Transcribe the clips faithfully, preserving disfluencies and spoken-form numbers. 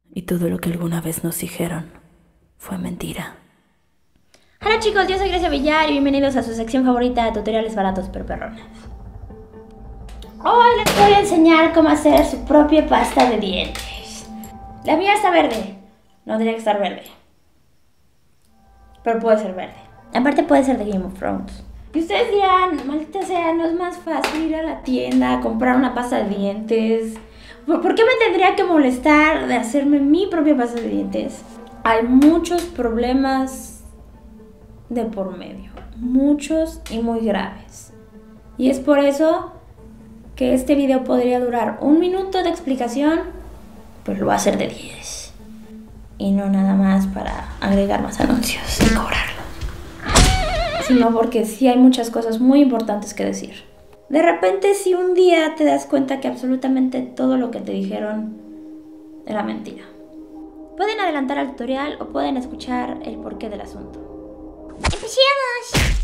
Y todo lo que alguna vez nos dijeron fue mentira. Hola chicos, yo soy Grecia Villar y bienvenidos a su sección favorita de tutoriales baratos pero perrones. Hoy les voy a enseñar cómo hacer su propia pasta de dientes. La mía está verde, no tendría que estar verde, pero puede ser verde. Aparte puede ser de Game of Thrones. Y ustedes dirán, maldita sea, ¿no es más fácil ir a la tienda a comprar una pasta de dientes? ¿Por qué me tendría que molestar de hacerme mi propia pasta de dientes? Hay muchos problemas de por medio, muchos y muy graves. Y es por eso que este video podría durar un minuto de explicación, pero lo va a hacer de diez. Y no nada más para agregar más anuncios y cobrarlo, sino porque sí hay muchas cosas muy importantes que decir. De repente, si un día te das cuenta que absolutamente todo lo que te dijeron era mentira. Pueden adelantar al tutorial o pueden escuchar el porqué del asunto. ¡Empecemos!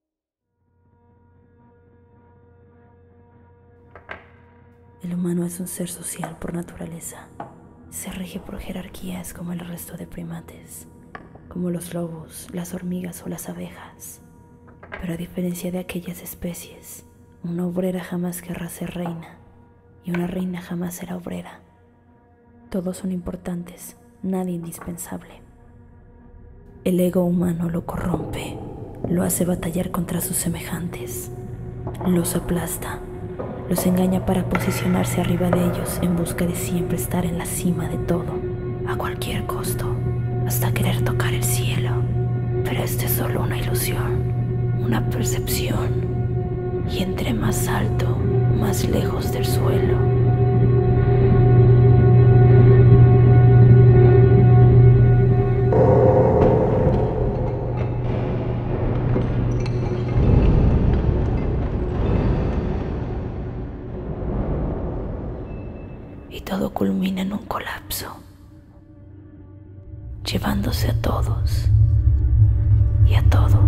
El humano es un ser social por naturaleza. Se rige por jerarquías como el resto de primates, como los lobos, las hormigas o las abejas. Pero a diferencia de aquellas especies, una obrera jamás querrá ser reina, y una reina jamás será obrera. Todos son importantes, nadie indispensable. El ego humano lo corrompe, lo hace batallar contra sus semejantes, los aplasta, los engaña para posicionarse arriba de ellos en busca de siempre estar en la cima de todo, a cualquier costo, hasta querer tocar el cielo. Pero esto es solo una ilusión, una percepción. Y entre más alto, más lejos del suelo. Y todo culmina en un colapso, llevándose a todos y a todo.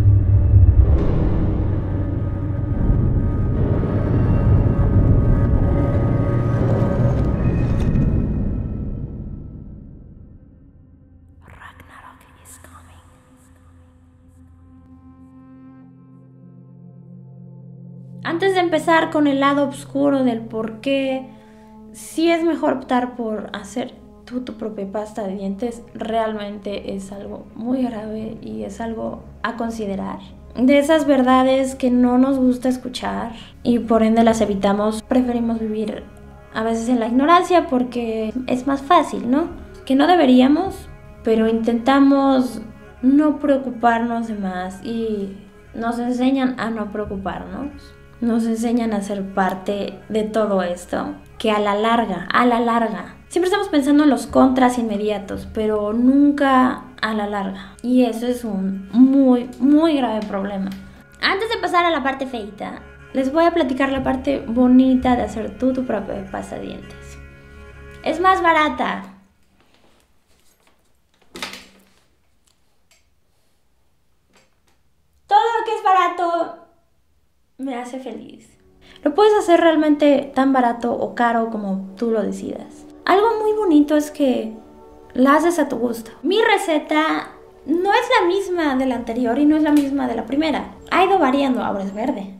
Antes de empezar con el lado oscuro del por qué sí es mejor optar por hacer tú tu propia pasta de dientes, realmente es algo muy grave y es algo a considerar. De esas verdades que no nos gusta escuchar y por ende las evitamos, preferimos vivir a veces en la ignorancia porque es más fácil, ¿no? Que no deberíamos, pero intentamos no preocuparnos de más y nos enseñan a no preocuparnos. Nos enseñan a ser parte de todo esto, que a la larga, a la larga, siempre estamos pensando en los contras inmediatos, pero nunca a la larga. Y eso es un muy, muy grave problema. Antes de pasar a la parte feita, les voy a platicar la parte bonita de hacer tú tu propia pasta de dientes. Es más barata. Todo lo que es barato me hace feliz. Lo puedes hacer realmente tan barato o caro como tú lo decidas. Algo muy bonito es que la haces a tu gusto. Mi receta no es la misma de la anterior y no es la misma de la primera. Ha ido variando, ahora es verde.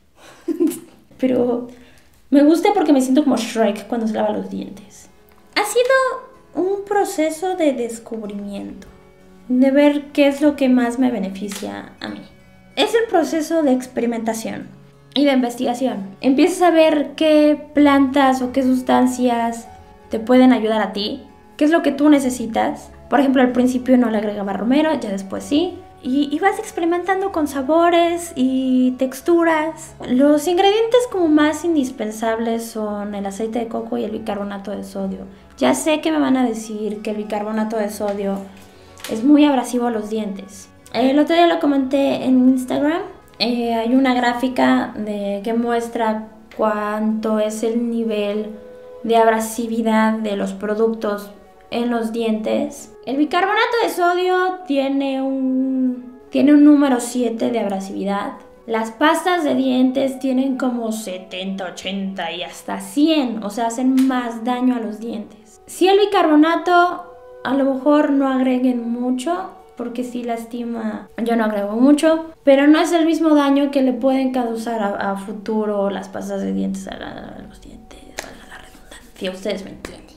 Pero me gusta porque me siento como Shrek cuando se lava los dientes. Ha sido un proceso de descubrimiento, de ver qué es lo que más me beneficia a mí. Es el proceso de experimentación y de investigación. Empiezas a ver qué plantas o qué sustancias te pueden ayudar a ti, qué es lo que tú necesitas. Por ejemplo, al principio no le agregaba romero, ya después sí. Y, y vas experimentando con sabores y texturas. Los ingredientes como más indispensables son el aceite de coco y el bicarbonato de sodio. Ya sé que me van a decir que el bicarbonato de sodio es muy abrasivo a los dientes. El otro día lo comenté en Instagram. Eh, hay una gráfica de, que muestra cuánto es el nivel de abrasividad de los productos en los dientes. El bicarbonato de sodio tiene un, tiene un número siete de abrasividad. Las pastas de dientes tienen como setenta, ochenta y hasta cien, o sea, hacen más daño a los dientes. Si el bicarbonato, a lo mejor no agreguen mucho, porque sí lastima, yo no agrego mucho, pero no es el mismo daño que le pueden causar a, a futuro las pastas de dientes a, la, a los dientes, a la redundancia, ustedes me entienden.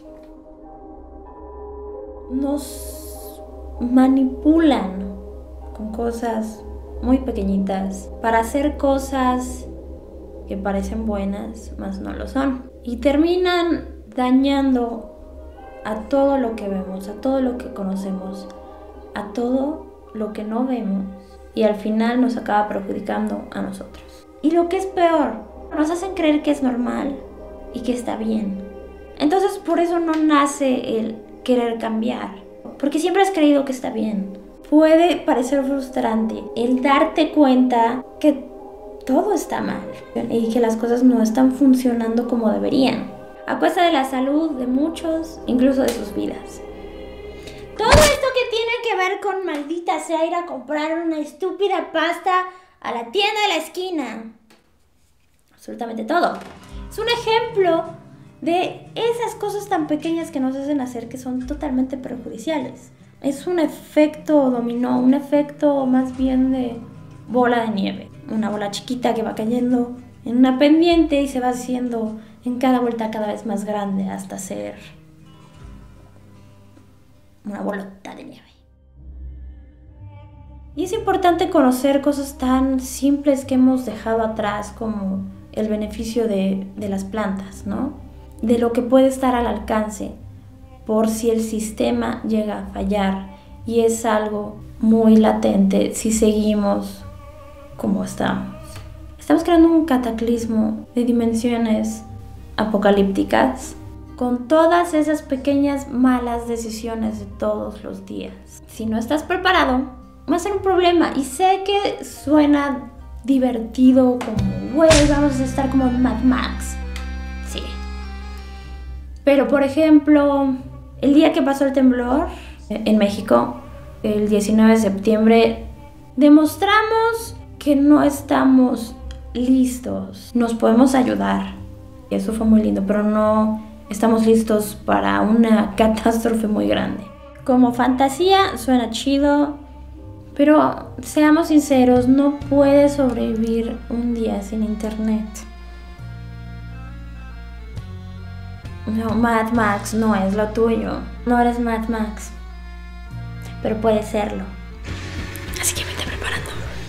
Nos manipulan con cosas muy pequeñitas para hacer cosas que parecen buenas, mas no lo son. Y terminan dañando a todo lo que vemos, a todo lo que conocemos, a todo lo que no vemos, y al final nos acaba perjudicando a nosotros. Y lo que es peor, nos hacen creer que es normal y que está bien. Entonces por eso no nace el querer cambiar, porque siempre has creído que está bien. Puede parecer frustrante el darte cuenta que todo está mal y que las cosas no están funcionando como deberían, a costa de la salud de muchos, incluso de sus vidas. Todo esto que tiene que ver con maldita sea ir a comprar una estúpida pasta a la tienda de la esquina. Absolutamente todo. Es un ejemplo de esas cosas tan pequeñas que nos hacen hacer que son totalmente perjudiciales. Es un efecto dominó, un efecto más bien de bola de nieve. Una bola chiquita que va cayendo en una pendiente y se va haciendo en cada vuelta cada vez más grande hasta ser una bolota de nieve. Y es importante conocer cosas tan simples que hemos dejado atrás, como el beneficio de, de las plantas, ¿no? De lo que puede estar al alcance por si el sistema llega a fallar, y es algo muy latente si seguimos como estamos. Estamos creando un cataclismo de dimensiones apocalípticas con todas esas pequeñas malas decisiones de todos los días. Si no estás preparado, va a ser un problema. Y sé que suena divertido, como, güey, vamos a estar como en Mad Max. Sí. Pero, por ejemplo, el día que pasó el temblor en México, el diecinueve de septiembre, demostramos que no estamos listos. Nos podemos ayudar. Y eso fue muy lindo, pero no estamos listos para una catástrofe muy grande. Como fantasía suena chido, pero seamos sinceros, no puedes sobrevivir un día sin internet. No, Mad Max no es lo tuyo. No eres Mad Max, pero puedes serlo. Así que vete preparando.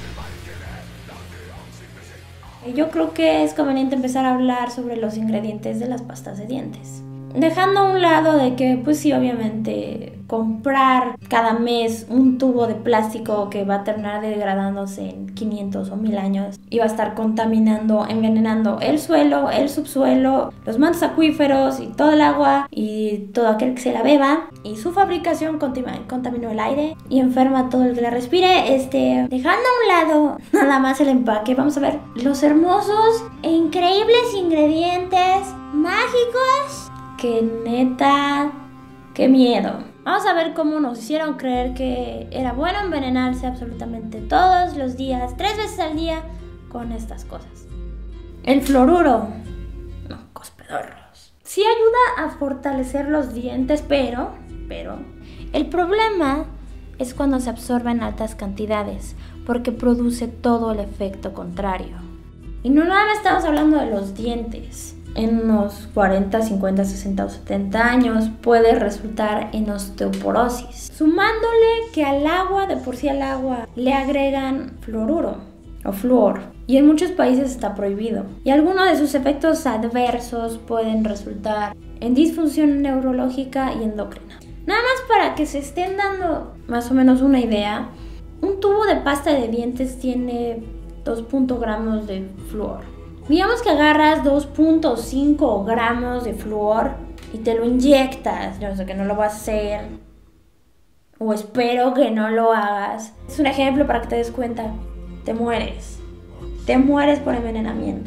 Yo creo que es conveniente empezar a hablar sobre los ingredientes de las pastas de dientes. Dejando a un lado de que, pues sí, obviamente, comprar cada mes un tubo de plástico que va a terminar degradándose en quinientos o mil años y va a estar contaminando, envenenando el suelo, el subsuelo, los mantos acuíferos y todo el agua y todo aquel que se la beba, y su fabricación contaminó el aire y enferma a todo el que la respire. Este, dejando a un lado nada más el empaque, vamos a ver los hermosos e increíbles ingredientes mágicos. Que neta, qué miedo. Vamos a ver cómo nos hicieron creer que era bueno envenenarse absolutamente todos los días, tres veces al día, con estas cosas. El fluoruro, no, cospedorros. Sí ayuda a fortalecer los dientes, pero, pero, el problema es cuando se absorbe en altas cantidades, porque produce todo el efecto contrario. Y no nada más estamos hablando de los dientes. En unos cuarenta, cincuenta, sesenta o setenta años puede resultar en osteoporosis. Sumándole que al agua, de por sí al agua, le agregan fluoruro o flúor. Y en muchos países está prohibido. Y algunos de sus efectos adversos pueden resultar en disfunción neurológica y endocrina. Nada más para que se estén dando más o menos una idea, un tubo de pasta de dientes tiene dos punto gramos de flúor. Digamos que agarras dos punto cinco gramos de flúor y te lo inyectas. Yo sé que no lo vas a hacer, o espero que no lo hagas. Es un ejemplo para que te des cuenta. Te mueres. Te mueres por envenenamiento.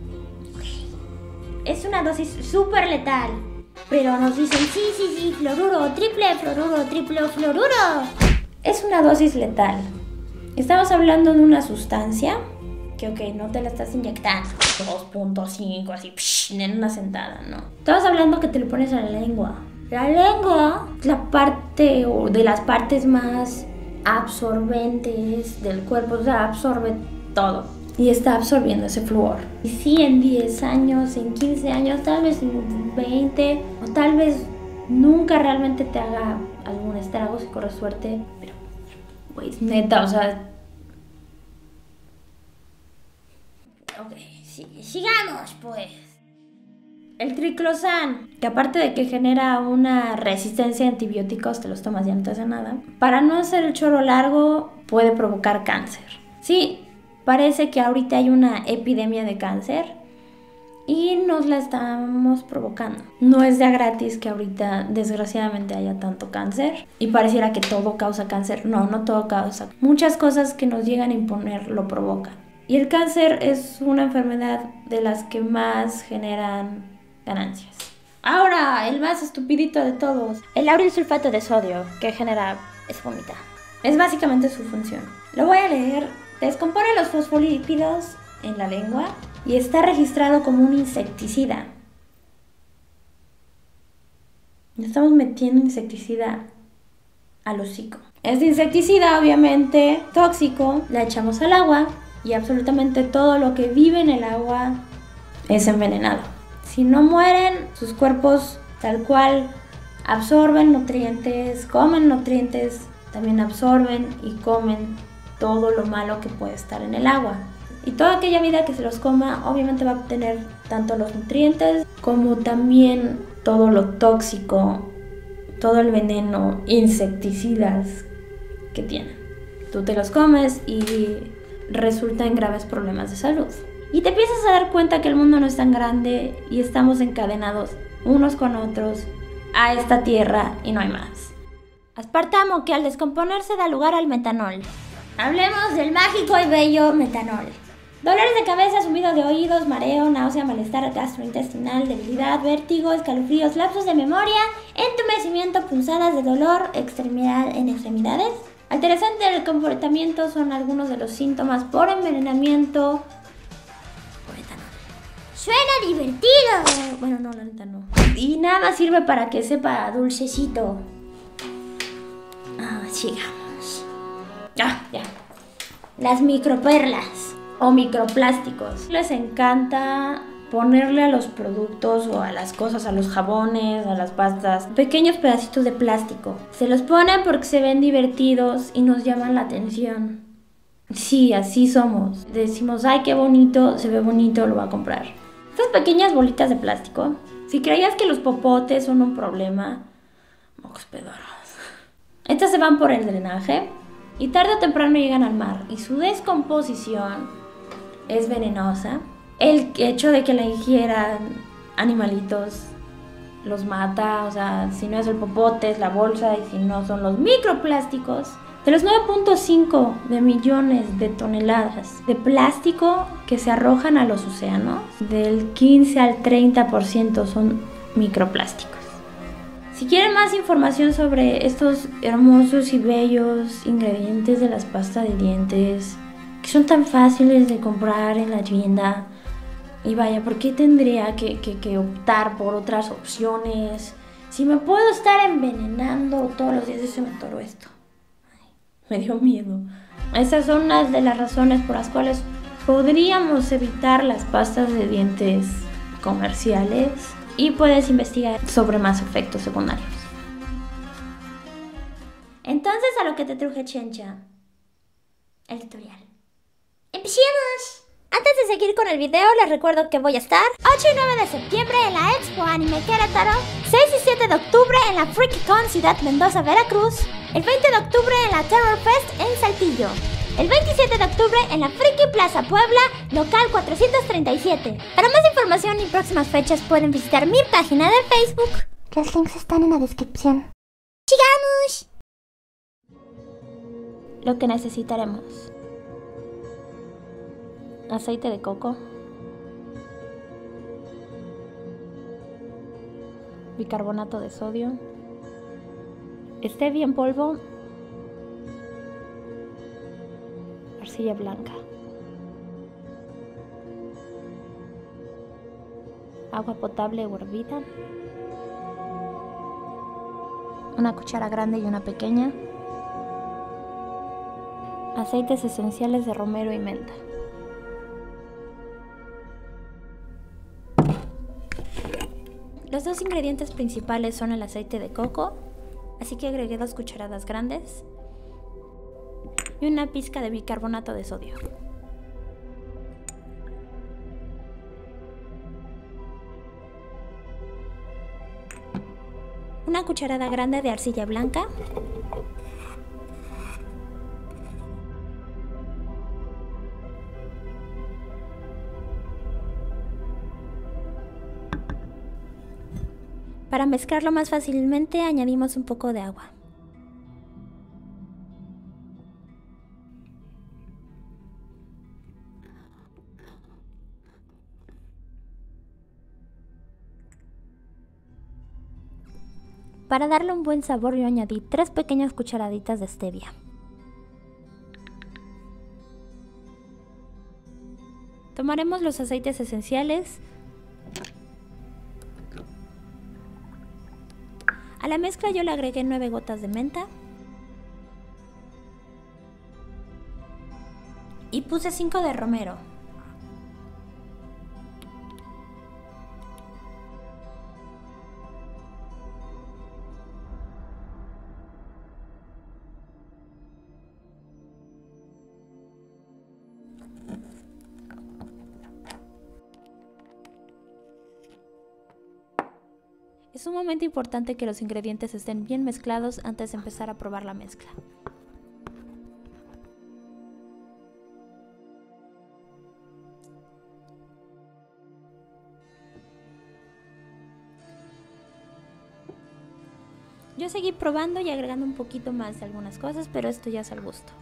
Es una dosis súper letal. Pero nos dicen, sí, sí, sí, fluoruro, triple fluoruro, triple fluoruro. Es una dosis letal. Estamos hablando de una sustancia que, ok, no te la estás inyectando dos punto cinco así psh, en una sentada, no. Estamos hablando que te lo pones en la lengua La lengua es la parte o de las partes más absorbentes del cuerpo, o sea, absorbe todo y está absorbiendo ese flúor. Y sí, en diez años, en quince años, tal vez en veinte, o tal vez nunca realmente te haga algún estrago si corres suerte, pero, güey, neta, o sea... Ok, sí, sigamos, pues. El triclosan, que aparte de que genera una resistencia a antibióticos, te los tomas y ya no te hace nada. Para no hacer el choro largo, puede provocar cáncer. Sí, parece que ahorita hay una epidemia de cáncer y nos la estamos provocando. No es de a gratis que ahorita desgraciadamente haya tanto cáncer y pareciera que todo causa cáncer. No, no todo causa. Muchas cosas que nos llegan a imponer lo provocan. Y el cáncer es una enfermedad de las que más generan ganancias. Ahora, el más estupidito de todos, el lauril sulfato de sodio, que genera es vomitar. Es básicamente su función. Lo voy a leer. Descompone los fosfolípidos en la lengua y está registrado como un insecticida. Estamos metiendo insecticida al hocico. Este insecticida, obviamente, tóxico, la echamos al agua y absolutamente todo lo que vive en el agua es envenenado. Si no mueren, sus cuerpos tal cual absorben nutrientes, comen nutrientes, también absorben y comen todo lo malo que puede estar en el agua. Y toda aquella vida que se los coma obviamente va a obtener tanto los nutrientes como también todo lo tóxico, todo el veneno, insecticidas que tienen. Tú te los comes y resulta en graves problemas de salud. Y te empiezas a dar cuenta que el mundo no es tan grande y estamos encadenados unos con otros a esta tierra y no hay más. Aspartamo, que al descomponerse da lugar al metanol. Hablemos del mágico y bello metanol. Dolores de cabeza, zumbido de oídos, mareo, náusea, malestar gastrointestinal, debilidad, vértigo, escalofríos, lapsos de memoria, entumecimiento, punzadas de dolor, extremidad en extremidades. Alteración del comportamiento son algunos de los síntomas por envenenamiento por etanol. ¡Suena divertido! Bueno, no, la neta no. Y nada más sirve para que sepa dulcecito. Ah, sigamos. Ah, ya. Las microperlas o microplásticos. Les encanta ponerle a los productos o a las cosas, a los jabones, a las pastas, pequeños pedacitos de plástico. Se los ponen porque se ven divertidos y nos llaman la atención. Sí, así somos. Decimos, ay, qué bonito, se ve bonito, lo voy a comprar. Estas pequeñas bolitas de plástico, si creías que los popotes son un problema, mocos pedorros. Estas se van por el drenaje y tarde o temprano llegan al mar y su descomposición es venenosa. El hecho de que la ingieran animalitos los mata, o sea, si no es el popote, es la bolsa, y si no son los microplásticos. De los nueve punto cinco de millones de toneladas de plástico que se arrojan a los océanos, del quince al treinta por ciento son microplásticos. Si quieren más información sobre estos hermosos y bellos ingredientes de las pastas de dientes, que son tan fáciles de comprar en la tienda, y vaya, ¿por qué tendría que, que, que optar por otras opciones? Si me puedo estar envenenando todos los días, eso me atoró esto. Ay, me dio miedo. Esas son unas de las razones por las cuales podríamos evitar las pastas de dientes comerciales y puedes investigar sobre más efectos secundarios. Entonces, a lo que te truje, Chencha. El tutorial. ¡Empecemos! Antes de seguir con el video, les recuerdo que voy a estar ocho y nueve de septiembre en la Expo Anime Querétaro, seis y siete de octubre en la FreakyCon Ciudad Mendoza, Veracruz, el veinte de octubre en la Terror Fest en Saltillo, el veintisiete de octubre en la Friki Plaza Puebla, local cuatrocientos treinta y siete. Para más información y próximas fechas pueden visitar mi página de Facebook. Los links están en la descripción. ¡Sigamos! Lo que necesitaremos: aceite de coco, bicarbonato de sodio, stevia en polvo, arcilla blanca, agua potable o hervida, una cuchara grande y una pequeña. Aceites esenciales de romero y menta. Los dos ingredientes principales son el aceite de coco, así que agregué dos cucharadas grandes y una pizca de bicarbonato de sodio. Una cucharada grande de arcilla blanca. Para mezclarlo más fácilmente, añadimos un poco de agua. Para darle un buen sabor, yo añadí tres pequeñas cucharaditas de stevia. Tomaremos los aceites esenciales. A la mezcla yo le agregué nueve gotas de menta. Y puse cinco de romero. Es un momento importante que los ingredientes estén bien mezclados antes de empezar a probar la mezcla. Yo seguí probando y agregando un poquito más de algunas cosas, pero esto ya es al gusto.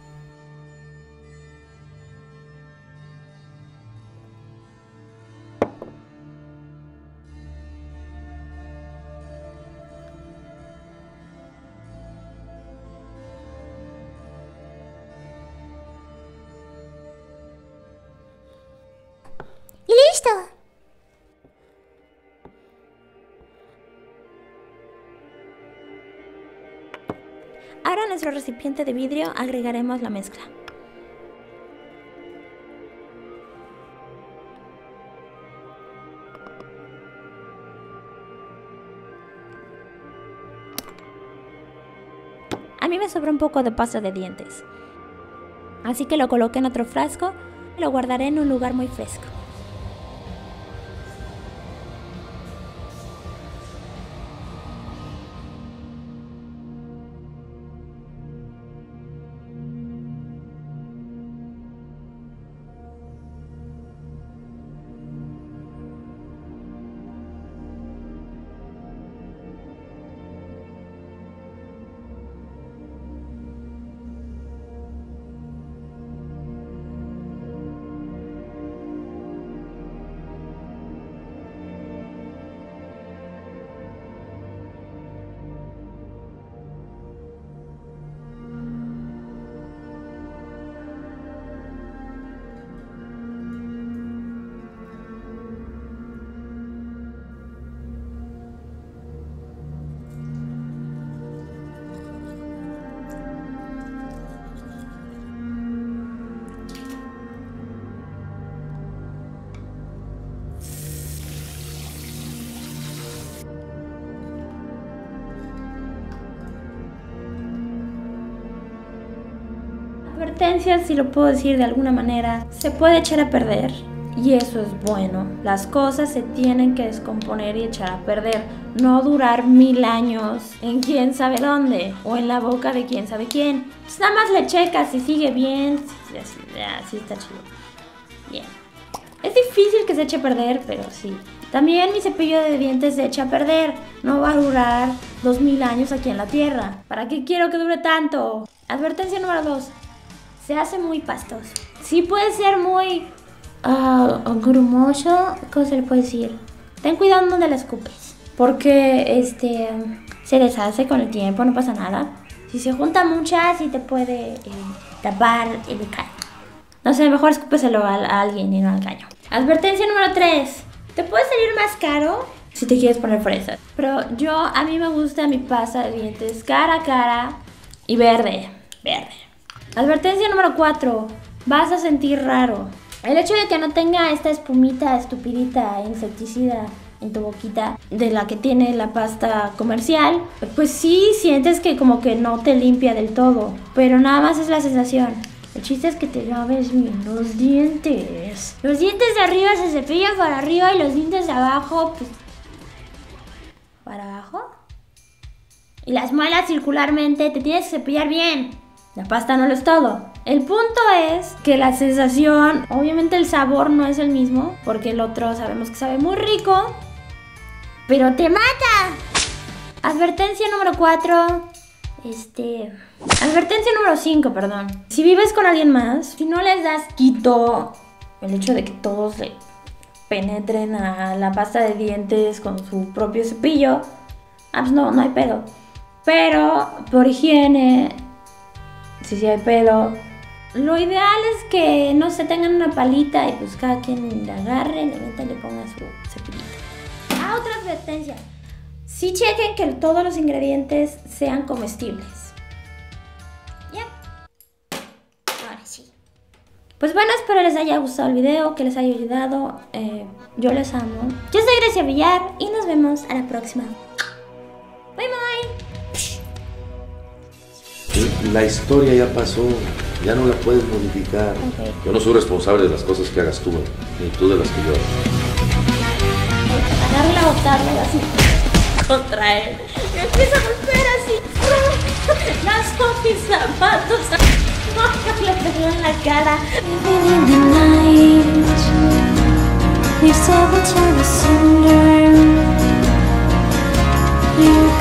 ¡Listo! Ahora en nuestro recipiente de vidrio agregaremos la mezcla. A mí me sobró un poco de pasta de dientes, así que lo coloqué en otro frasco y lo guardaré en un lugar muy fresco. Advertencia, si lo puedo decir de alguna manera, se puede echar a perder y eso es bueno. Las cosas se tienen que descomponer y echar a perder, no durar mil años en quién sabe dónde o en la boca de quién sabe quién. Pues nada más le checas si sigue bien, si, si, si está chido. Bien. Es difícil que se eche a perder, pero sí. También mi cepillo de dientes se echa a perder. No va a durar dos mil años aquí en la tierra. ¿Para qué quiero que dure tanto? Advertencia número dos. Se hace muy pastoso. Sí puede ser muy uh, grumoso. ¿Cómo se le puede decir? Ten cuidado donde la escupes, porque este se deshace con el tiempo, no pasa nada. Si se junta mucha, sí te puede eh, tapar el caño. No sé, mejor escúpeselo a, a alguien y no al caño. Advertencia número tres. ¿Te puede salir más caro si te quieres poner fresa. Pero yo, a mí me gusta mi pasta de dientes cara a cara y verde, verde. Advertencia número cuatro. Vas a sentir raro. El hecho de que no tenga esta espumita estupidita insecticida en tu boquita de la que tiene la pasta comercial, pues sí sientes que como que no te limpia del todo, pero nada más es la sensación. El chiste es que te laves bien los dientes. Los dientes de arriba se cepillan para arriba y los dientes de abajo, pues, para abajo. Y las muelas circularmente, te tienes que cepillar bien. La pasta no lo es todo. El punto es que la sensación, obviamente el sabor no es el mismo, porque el otro sabemos que sabe muy rico, pero te mata. Advertencia número cuatro. Este... Advertencia número cinco, perdón. Si vives con alguien más, si no les das quito el hecho de que todos le penetren a la pasta de dientes con su propio cepillo, ah, pues no, no hay pedo. Pero por higiene, si sí hay pedo, lo ideal es que no se tengan una palita y pues cada quien le agarre, le meta y le ponga su cepillito. Ah, otra advertencia. Sí chequen que todos los ingredientes sean comestibles. Ya. Ahora sí. Pues bueno, espero les haya gustado el video, que les haya ayudado. Eh, yo les amo. Yo soy Grecia Villar y nos vemos a la próxima. Bye bye. La historia ya pasó, ya no la puedes modificar. Okay. Yo no soy responsable de las cosas que hagas tú, ni tú de las que yo hago. Agarrarla a botarla así contra él. Me empieza a golpear así. Lanzó mis zapatos. No, le pegó en la cara. Living in the night, leaves every turn asunder. You